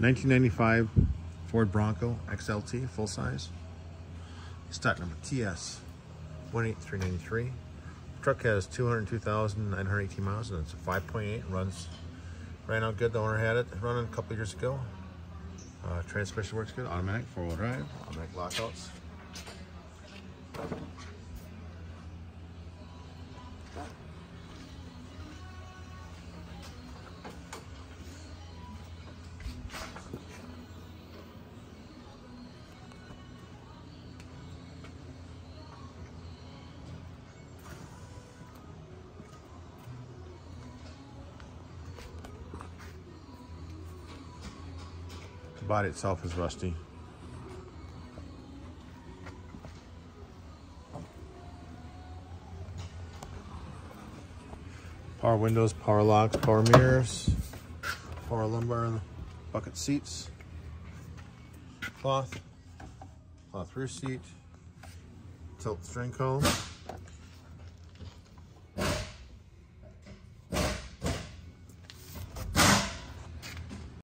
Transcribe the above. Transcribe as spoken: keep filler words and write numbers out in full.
nineteen ninety-five Ford Bronco X L T, full size. Stock number T S one eight three nine three. Truck has two hundred two thousand nine hundred eighteen miles and it's a five point eight. Runs, ran out good. The owner had it running a couple years ago. Uh, transmission works good. Automatic four-wheel drive. Automatic lockouts. The body itself is rusty. Power windows, power locks, power mirrors, power lumbar and bucket seats, cloth, cloth rear seat, tilt string column.